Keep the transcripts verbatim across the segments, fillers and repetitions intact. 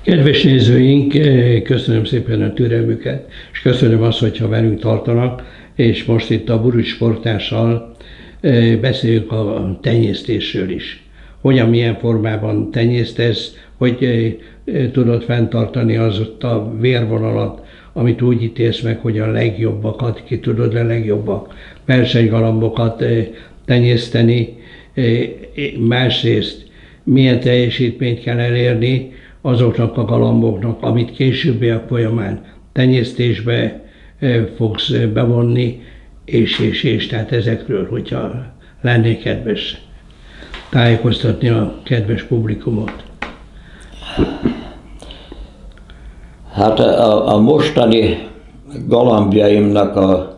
Kedves nézőink, köszönöm szépen a türelmüket, és köszönöm azt, hogyha velünk tartanak, és most itt a Burus sportással beszéljük a tenyésztésről is. Hogyan, milyen formában tenyésztesz, hogy tudod fenntartani az ott a vérvonalat, amit úgy ítélsz meg, hogy a legjobbakat, ki tudod a legjobbak versenygalambokat tenyészteni, másrészt milyen teljesítményt kell elérni azoknak a galamboknak, amit későbbiek folyamán tenyésztésbe fogsz bevonni, és, és, és, tehát ezekről, hogyha lennék kedves tájékoztatni a kedves publikumot. Hát a, a mostani galambjaimnak a,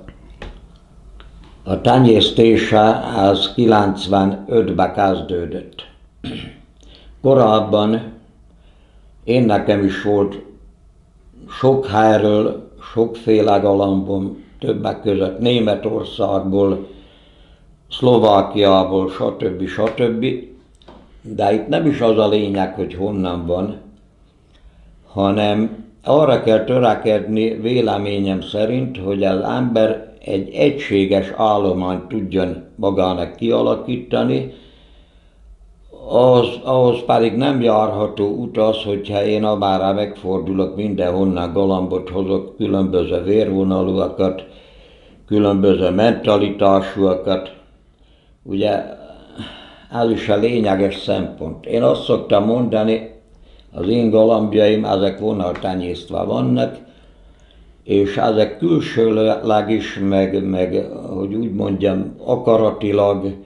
a tenyésztése az kilencvenötben kezdődött. Korábban én nekem is volt sok helyről, sokféle galambom, többek között Németországból, Szlovákiából, stb. stb. De itt nem is az a lényeg, hogy honnan van, hanem arra kell törekedni véleményem szerint, hogy az ember egy egységes állományt tudjon magának kialakítani, Az, ahhoz pedig nem járható út az, hogyha én abára megfordulok, mindenhonnan galambot hozok, különböző vérvonalúakat, különböző mentalitásúakat. Ugye ez is a lényeges szempont. Én azt szoktam mondani, az én galambjaim, ezek vonaltenyésztve vannak, és ezek külsőleg is, meg, meg hogy úgy mondjam, akaratilag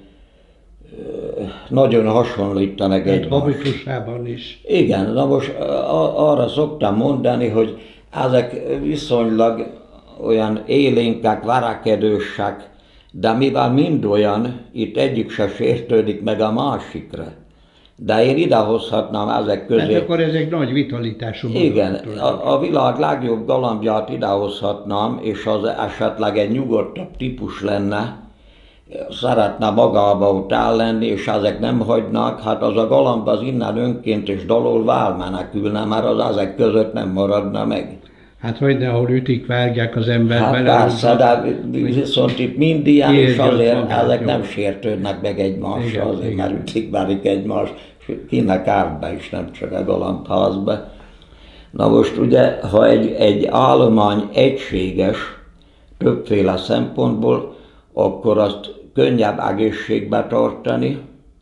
nagyon hasonlítanak egymásra. Habitusában is. Igen, na most arra szoktam mondani, hogy ezek viszonylag olyan élénkek, verekedősek, de mivel mind olyan, itt egyik se sértődik meg a másikra. De én idehozhatnám ezek közé. Hát akkor ezek nagy vitalitású. Igen, a, a világ legjobb galambját idehozhatnám, és az esetleg egy nyugodtabb típus lenne, szeretne magába ott áll lenni, és ezek nem hagynak, hát az a galamb az innen önként és dalolva elmenekülne, mert az ezek között nem maradna meg. Hát hogy ne, ahol ütik, vágják az ember hát bele. Persze, de viszont itt mind ilyen, és azért ezek nem sértődnek meg egymással, azért mert ütik, várik egymást, kinek ártba is, nem csak a galambházba. Na most ugye, ha egy, egy állomány egységes, többféle szempontból, akkor azt könnyebb egészségbe tartani,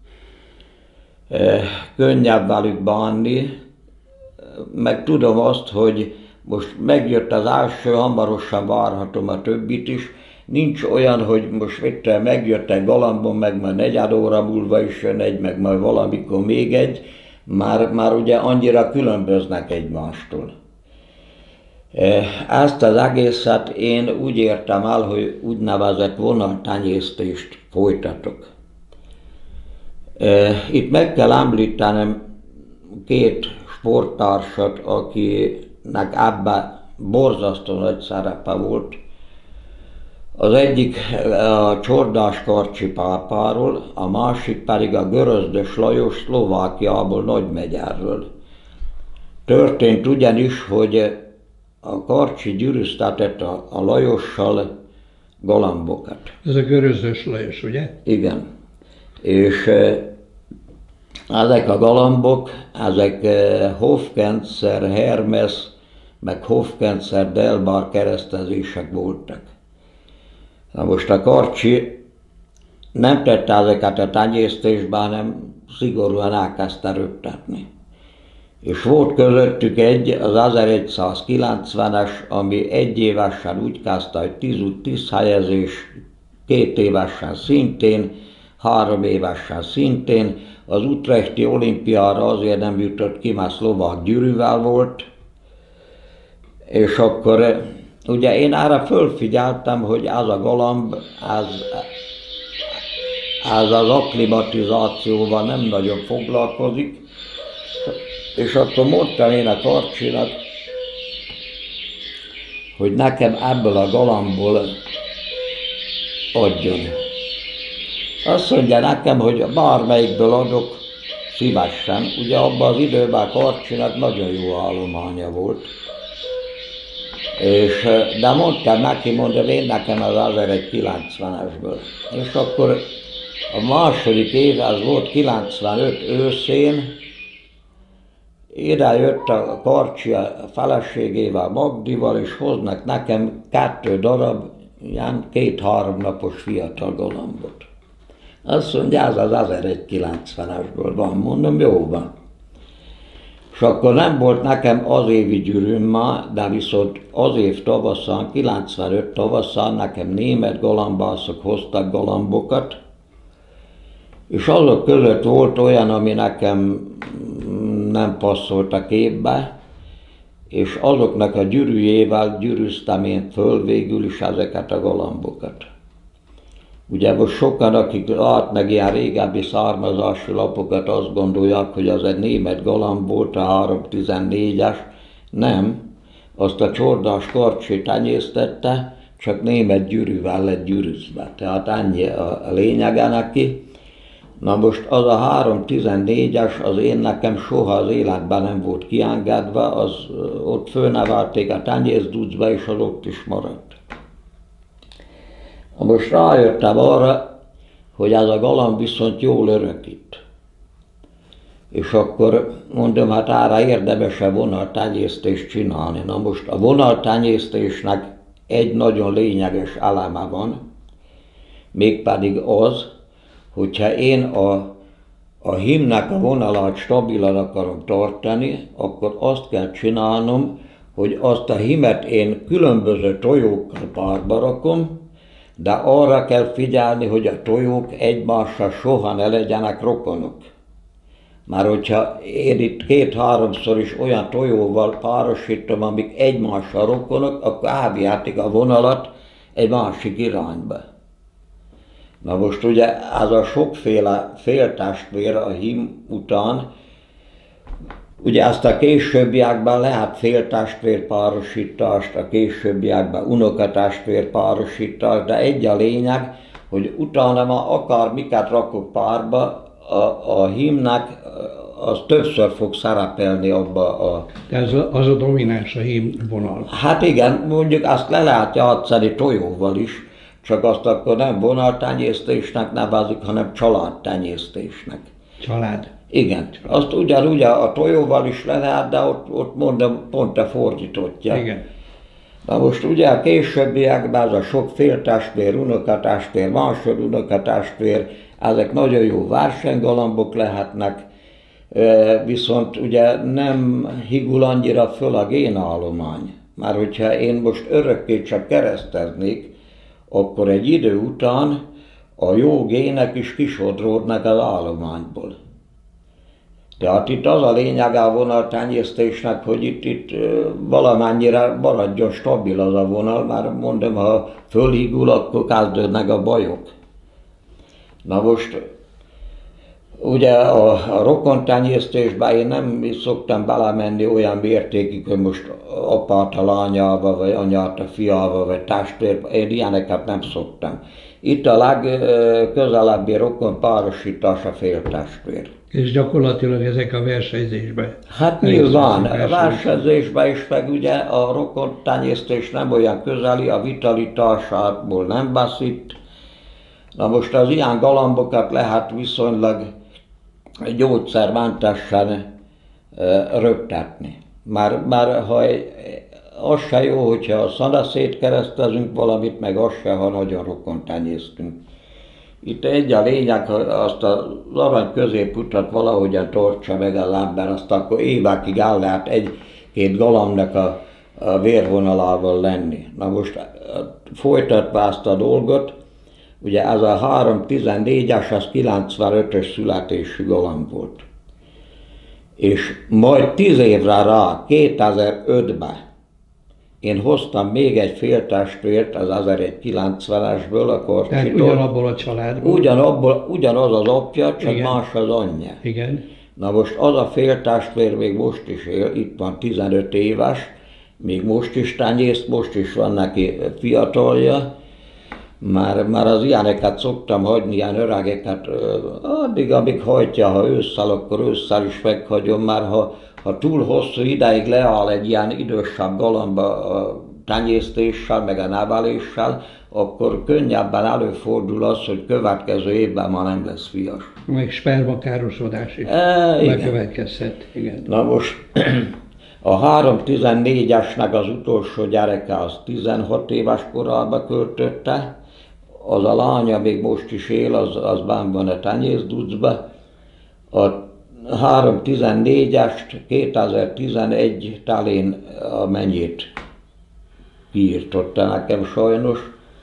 könnyebb velük bánni, meg tudom azt, hogy most megjött az első, hamarosan várhatom a többit is, nincs olyan, hogy most itt megjött egy galambon, meg majd negyed óra múlva is jön egy, meg majd valamikor még egy, már, már ugye annyira különböznek egymástól. Ezt az egészet én úgy értem el, hogy úgynevezett vonaltenyésztést folytatok. Itt meg kell említenem két sporttársat, akinek ebben borzasztó nagy szerepe volt. Az egyik a Csordás Karcsi pápáról, a másik pedig a Görözdös Lajos Szlovákiából, Nagymegyerről. Történt ugyanis, hogy a Karcsi gyűrűztetett a, a Lajossal galambokat. Ez a Görözdös Lajos, ugye? Igen. És e, ezek a galambok, ezek e, Hofkenzer, Hermes, meg Hofkenzer, Delbar keresztezések voltak. Na most a Karcsi nem tette ezeket a tenyésztésbe, hanem szigorúan elkezdte röptetni. És volt közöttük egy, az ezeregyszázkilencvenes, ami egy évesen úgy kezdte, hogy tíz út tíz helyezés, két évesen szintén, három évesen szintén. Az utrechti olimpiára azért nem jutott ki, mert szlovák gyűrűvel volt. És akkor ugye én arra fölfigyeltem, hogy ez a galamb, ez, ez az akklimatizációval nem nagyon foglalkozik. És akkor mondtam én a Karcsinak, hogy nekem ebből a galambból adjon. Azt mondja nekem, hogy bármelyikből adok, szívesen. Ugye abban az időben Karcsinak nagyon jó állománya volt. És, de mondtam neki, mondom, én nekem az ezerkilencvenesből. És akkor a második év, az volt kilencvenöt őszén, ide jött a Karcsi a feleségével, Magdival, és hoznak nekem kettő darab, ilyen két-három napos fiatal galambot. Azt mondja, ez az ezerkilencvenesből van, mondom, jó van. És akkor nem volt nekem az évi gyűrűm már, de viszont az év tavaszán, kilencvenöt tavaszán nekem német galambászok hoztak galambokat, és azok között volt olyan, ami nekem nem passzolt a képbe, és azoknak a gyűrűjével gyűrűztem én föl végül is ezeket a galambokat. Ugye most sokan, akik látnak ilyen régebbi származási lapokat, azt gondolják, hogy az egy német galamb volt, a három tizennégyes. Nem, azt a Csordás Karcsi tenyésztette, csak német gyűrűvel lett gyűrűzve. Tehát ennyi a lényege neki. Na most az a három tizennégyes az én nekem soha az életben nem volt kiengedve, az ott fölnevelték a tenyészducba, és az ott is maradt. Na most rájöttem arra, hogy ez a galamb viszont jól örökít. És akkor mondom, hát ára érdemes-e vonaltenyésztést csinálni. Na most a vonaltenyésztésnek egy nagyon lényeges eleme van, mégpedig az, hogyha én a, a hímnek a vonalát stabilan akarom tartani, akkor azt kell csinálnom, hogy azt a hímet én különböző tojókkal párba rakom, de arra kell figyelni, hogy a tojók egymással soha ne legyenek rokonok. Már hogyha én itt két-háromszor is olyan tojóval párosítom, amik egymással rokonok, akkor elvihetik a vonalat egy másik irányba. Na most ugye ez a sokféle féltestvér a hím után, ugye ezt a későbbiekben lehet féltestvér párosítást, a későbbiekben unokatestvér párosítást, de egy a lényeg, hogy utána ma akár miket rakok párba, a, a hímnek az többször fog szerepelni abba a... Ez az a domináns a hím vonal. Hát igen, mondjuk azt le lehet játszani tojóval is, csak azt akkor nem vonaltenyésztésnek nevezik, hanem családtenyésztésnek. Család. Igen, azt ugyanúgy a tojóval is le lehet, de ott, ott mondom, pont a fordítottja. Igen. Na most ugye a későbbiekben az a sok féltestvér, unokatestvér, másodunokatestvér, ezek nagyon jó versenygalambok lehetnek, viszont ugye nem higul annyira föl a génállomány. Már hogyha én most örökké csak kereszteznék, akkor egy idő után a jó gének is kisodródnak az állományból. Tehát itt az a lényeg a vonaltenyésztésnek, hogy itt, itt valamennyire maradjon stabil az a vonal, mert mondom, ha fölhígul, akkor kezdődnek a bajok. Na most, ugye a, a rokontenyésztésben én nem szoktam belemenni olyan mértékig, hogy most apát a lányával, vagy anyát a fiával, vagy testvér, én ilyeneket nem szoktam. Itt a legközelebbi rokon párosítás a féltestvér. És gyakorlatilag ezek a versenyzésben. Hát nyilván, a versenyzésben is, meg ugye a rokontenyésztés nem olyan közeli, a vitalitásából nem veszít. Na most az ilyen galambokat lehet viszonylag gyógyszermentesen röptetni. Már, már ha az se jó, hogyha a szana szétkeresztezünk valamit, meg az se, ha nagyon rokon tenyésztünk. Itt egy a lényeg, ha azt az arany középutat valahogyan tartsa meg az ember, azt akkor évekig el lehet egy-két galambnak a, a vérvonalával lenni. Na most folytatva ezt a dolgot, ugye ez a három tizennégyes, az kilencvenötös születésű galamb volt. És majd tíz évre rá, kétezer-ötben én hoztam még egy féltestvért az ezerkilencvenesből, a Karcsitól. Tehát ugyanabból a családból. Ugyanabból, ugyanaz az apja, csak Igen. más az anyja. Igen. Na most az a féltestvér még most is él, itt van tizenöt éves, még most is tenyészt, most is van neki fiatalja, Már, már az ilyeneket szoktam hagyni, ilyen öregeket, addig, amíg hajtja, ha ősszel, akkor ősszel is meghagyom, már ha, ha túl hosszú ideig leáll egy ilyen idősebb galamba a tenyésztéssel, meg a neveléssel, akkor könnyebben előfordul az, hogy következő évben már nem lesz fias. Meg spermakárosodás is E, bekövetkezhet. Igen. Na most a három tizennégyesnek az utolsó gyereke az tizenhat éves korában költötte, az a lánya még most is él, az, az benn van a tenyészducba. A három tizennégyest kétezer-tizenegy telén a mennyét kiirtotta nekem sajnos,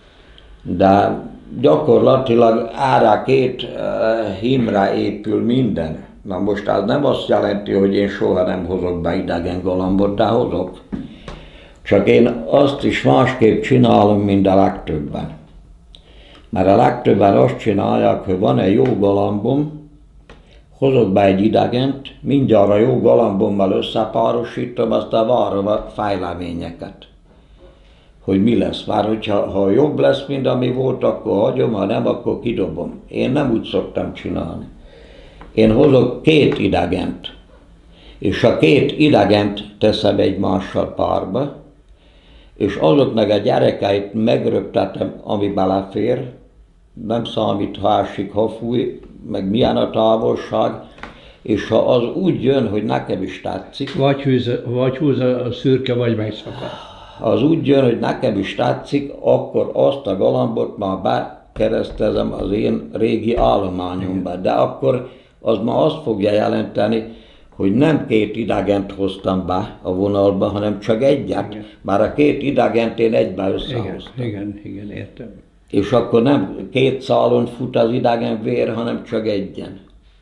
de gyakorlatilag ára két uh, hímre épül minden. Na most az nem azt jelenti, hogy én soha nem hozok be idegen galambot, de hozok. Csak én azt is másképp csinálom, mint a legtöbben. Mert a legtöbben azt csinálják, hogy van egy jó galambom, hozok be egy idegent, mindjárt a jó galambommal összepárosítom, aztán várom a fejleményeket. Hogy mi lesz. Már hogyha ha jobb lesz, mint ami volt, akkor hagyom, ha nem, akkor kidobom. Én nem úgy szoktam csinálni. Én hozok két idegent, és a két idegent teszem egymással párba, és azoknak a gyerekeit megröptetem, ami belefér, nem számít, ha esik, ha fúj, meg milyen a távolság, és ha az úgy jön, hogy nekem is tetszik, Vagy húz, vagy húz a szürke, vagy megszakad. ha az úgy jön, hogy nekem is tetszik, akkor azt a galambot már bekeresztezem az én régi állományomba. De akkor az ma azt fogja jelenteni, hogy nem két idegent hoztam be a vonalba, hanem csak egyet. Igen. Már a két idegent én egybe Igen, összehoztam. igen, igen, értem. És akkor nem két szálon fut az idegen vér, hanem csak egyen.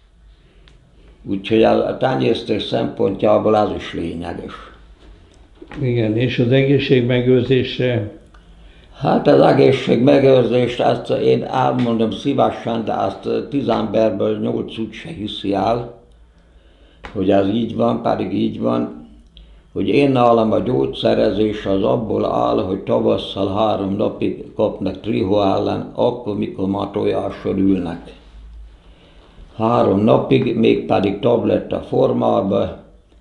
Úgyhogy a tenyésztés szempontjából az is lényeges. Igen, és az egészségmegőrzésre, Hát az egészség megőrzést, azt én elmondom szívesen, de azt tíz emberből nyolc úgyse hiszi el, hogy ez így van, pedig így van, hogy én nálam a gyógyszerezés az abból áll, hogy tavasszal három napig kapnak trihó ellen, akkor, mikor már tojáson ülnek. Három napig, mégpedig tabletta formában,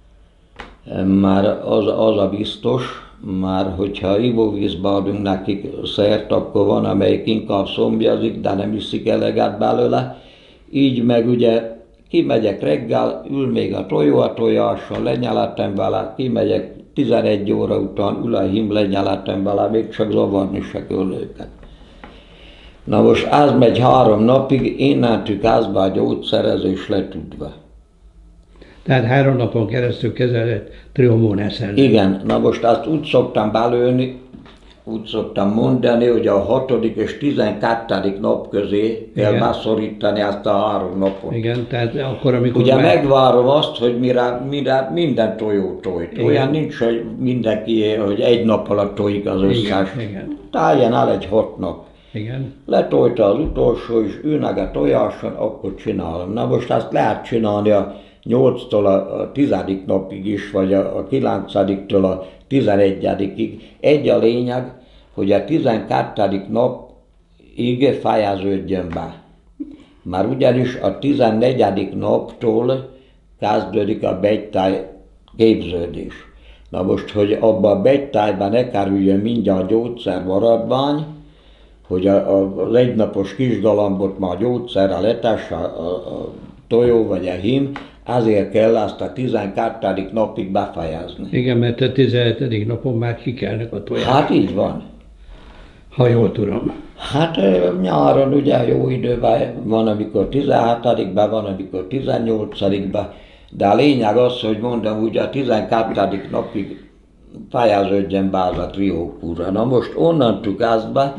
már az, az a biztos, már hogyha ivóvízbe adunk nekik szert, akkor van, amelyik inkább szombjazik, de nem iszik eleget belőle. Így meg ugye kimegyek reggel, ül még a tojó a tojáson, lenyeletem vele, kimegyek tizenegy óra után, ül a hím, lenyeletem vele, még csak zavarni se kell őket. Na most ez megy három napig, innentől kezdve a gyógyszerezés letudva. tehát három napon keresztül kezelett trihomónászen. Igen, na most azt úgy szoktam belőni, úgy szoktam mondani, hogy a hatodik és tizenkettedik nap közé kell Igen. beszorítani ezt a három napot. Igen, tehát akkor, amikor Ugye már- megvárom azt, hogy mire, mire minden tojó tojt. Igen. Olyan nincs, hogy mindenki, hogy egy nap alatt tojik az összes. Igen, igen, Tájjen el egy hat nap. igen. Letojta az utolsó, és ülnek a tojáson, akkor csinálom. Na most azt lehet csinálni a nyolctól a tizedik napig is, vagy a, a kilencediktől a tizenegyedikig. Egy a lényeg, hogy a tizenkettedik napig fejeződjön be. Már ugyanis a tizennegyedik naptól kezdődik a begytáj képződés. Na most, hogy abban a begytájban ne kerüljön mindjárt gyógyszer maradvány, hogy a, a, az egynapos kisgalambot már gyógyszerrel letesse a, a, a tojó vagy a hím, azért kell azt a tizenkettedik napig befejezni. Igen, mert a tizenhetedik napon már kikelnek a tojás, Hát így van. ha jól tudom. Hát ö, nyáron ugye jó időben van, amikor tizenhetedikben van, amikor tizennyolcadikban, de a lényeg az, hogy mondom, ugye a tizenkettedik napig fejeződjön be az a triókúra. Na most onnantól kezdve,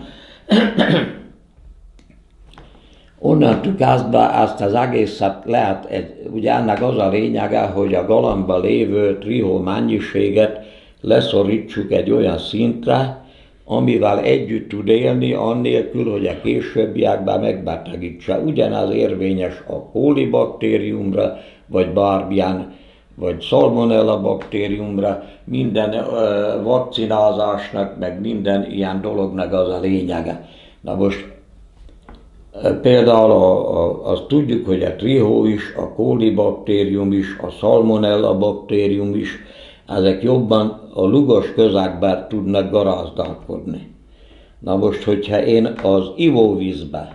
onnantól kezdve ezt az egészet lehet, egy, ugye ennek az a lényege, hogy a galambban lévő trihó mennyiséget leszorítsuk egy olyan szintre, amivel együtt tud élni, annélkül, hogy a későbbiekben megbetegítse. Ugyanaz érvényes a kólibaktériumra, vagy bármilyen, vagy szalmonella baktériumra, minden uh, vakcinázásnak, meg minden ilyen dolognak az a lényege. Na most például a, a, azt tudjuk, hogy a trihó is, a kólibaktérium is, a salmonella baktérium is, ezek jobban a lugos közegben tudnak garázdálkodni. Na most, hogyha én az ivóvízbe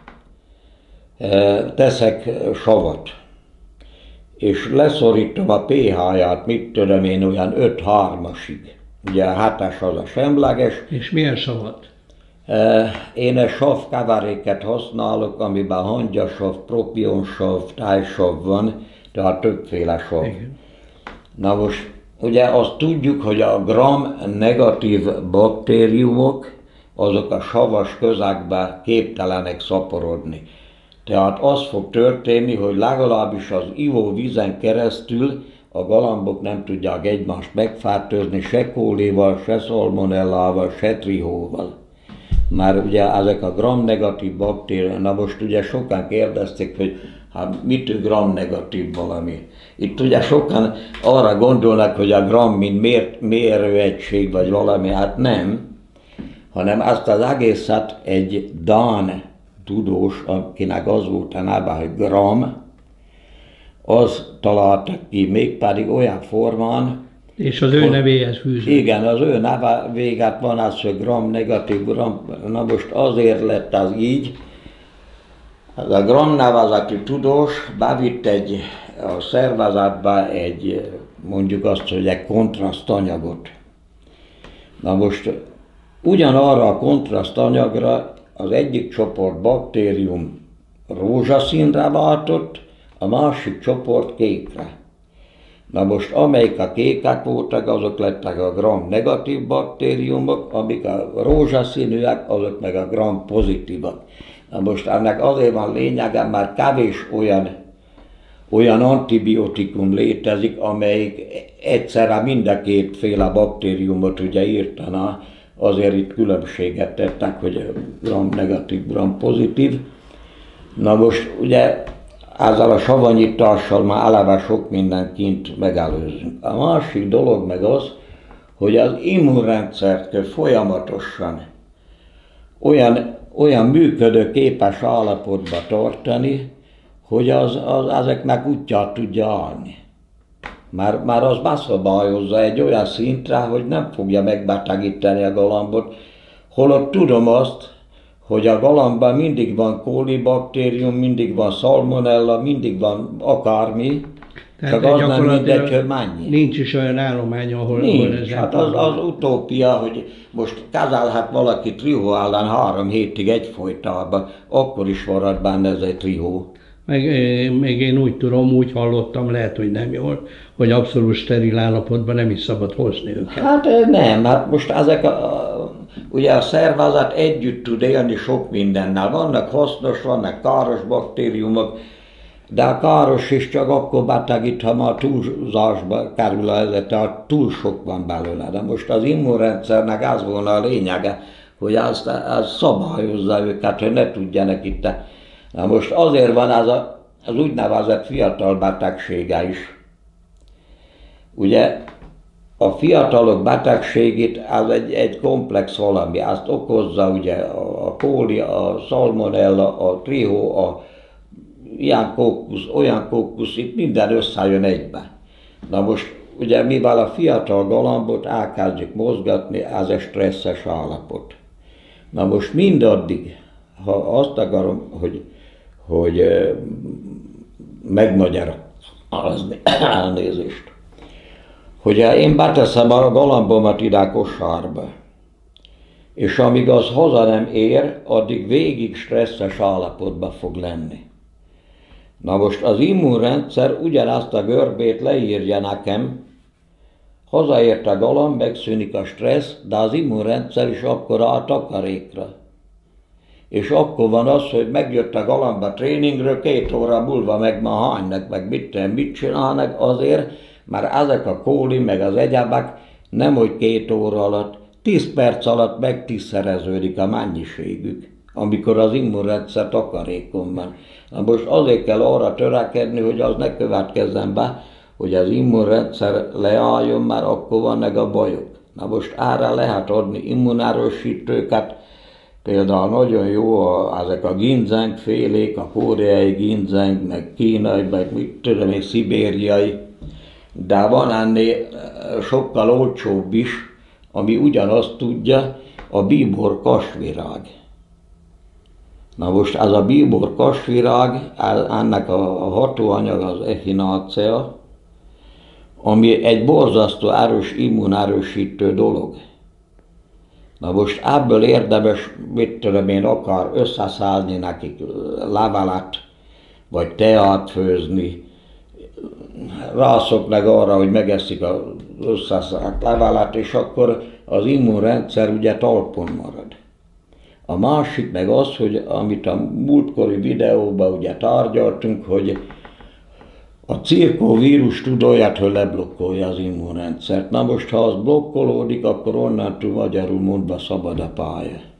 teszek savat, és leszorítom a pH-ját, mit tudom én, olyan öt hármasig, ugye a hetes az a semleges. És milyen savat? Én egy savkeveréket használok, amiben hangyasav, propionsav, tájsav van, tehát többféle sav. Igen. Na most, ugye azt tudjuk, hogy a gram negatív baktériumok, azok a savas közegben képtelenek szaporodni. Tehát az fog történni, hogy legalábbis az ivóvízen keresztül a galambok nem tudják egymást megfertőzni se kóléval, se szalmonellával, se trihóval. Már ugye ezek a gram-negatív baktériumok, na most ugye sokan kérdezték, hogy hát mit gram-negatív valami. Itt ugye sokan arra gondolnak, hogy a gram mint mér, mérőegység vagy valami, hát nem, hanem azt az egészet egy dán tudós, akinek az volt a neve, hogy gram, az találta ki, mégpedig olyan formán, és az ő hogy, nevéhez fűző. Igen, az ő neve véget van az, hogy gram negatív, gram, na most azért lett az így, az a gram nevezetű tudós bevitt egy, a szervezetbe egy, mondjuk azt, hogy egy kontrasztanyagot. Na most ugyanarra a kontrasztanyagra az egyik csoport baktérium rózsaszínre váltott, a másik csoport kékre. Na most amelyik a kékek voltak, azok lettek a gram negatív baktériumok, amik a rózsaszínűek, azok meg a gram pozitívak. Na most ennek azért van lényege, mert kevés olyan, olyan antibiotikum létezik, amelyik egyszerre mind a kétféle baktériumot ugye írtaná, azért itt különbséget tettek, hogy gram negatív, gram pozitív. Na most ugye ezzel a savanyítással már eleve sok mindent kint megelőzünk. A másik dolog meg az, hogy az immunrendszert kell folyamatosan olyan, olyan működőképes állapotba tartani, hogy az, az ezeknek útját tudja állni. Már, már az beszabályozza egy olyan szintre, hogy nem fogja megbetegíteni a galambot, holott tudom azt, hogy a galambban mindig van kólibaktérium, mindig van szalmonella, mindig van akármi, Tehát csak az nem mindegy, hogy mennyi. Nincs is olyan állomány, ahol... Nincs, ahol hát az, az utópia, hogy most kezelhet valaki trihó ellen három hétig egyfolytában, akkor is marad benne ez egy trihó. Meg, meg én úgy tudom, úgy hallottam, lehet, hogy nem jól, hogy abszolút steril állapotban nem is szabad hozni őket. Hát nem, hát most ezek a, ugye a szervezet együtt tud élni sok mindennel. Vannak hasznos, vannak káros baktériumok, de a káros is csak akkor betegít, ha már túlzásba kerül a ez, tehát túl sok van belőle. De most az immunrendszernek az volna a lényege, hogy azt, azt szabályozza őket, hogy ne tudjanak itt. Na most azért van az, a, az úgynevezett fiatal betegsége is. Ugye a fiatalok betegségét az egy, egy komplex valami, azt okozza ugye a, a kóli, a szalmonella, a trihó, a ilyen kókusz, olyan kókusz, itt minden összejön egybe. Na most ugye mivel a fiatal galambot elkezdjük mozgatni, ez egy stresszes állapot. Na most mindaddig, ha azt akarom, hogy hogy megmagyarázni, elnézést. Hogyha én beteszem a galambomat ide a kosárba, és amíg az haza nem ér, addig végig stresszes állapotban fog lenni. Na most az immunrendszer ugyanazt a görbét leírja nekem, hazaért a galamb, megszűnik a stressz, de az immunrendszer is akkor áll takarékra. És akkor van az, hogy megjött a galamb a tréningről, két óra múlva meg ma hánynak, meg mit, mit csinálnak azért, mert ezek a kóli, meg az egyebek nem, hogy két óra alatt, tíz perc alatt megtízszereződik a mennyiségük, amikor az immunrendszer takarékon van. Na most azért kell arra törekedni, hogy az ne következzen be, hogy az immunrendszer leálljon, mert akkor vannak a bajok. Na most erre lehet adni immunerősítőket, Például nagyon jó a, ezek a ginzeng félék, a koreai ginzeng, meg kínai, meg mit tudom én, szibériai, de van ennél sokkal olcsóbb is, ami ugyanazt tudja, a bíbor kasvirág. Na most ez a bíbor kasvirág, ennek a hatóanyag az echinacea, ami egy borzasztó erős immunerősítő dolog. Na most ebből érdemes, mit tudom én, akar összeszállni nekik levelet, vagy teát főzni. Rászoknak arra, hogy megeszik az összeszállt levelet, és akkor az immunrendszer ugye talpon marad. A másik meg az, hogy amit a múltkori videóban ugye tárgyaltunk, hogy a cirkóvírus tud olyat, hogy leblokkolja az immunrendszert. Na most, ha az blokkolódik, akkor onnantól magyarul mondva szabad a pálya.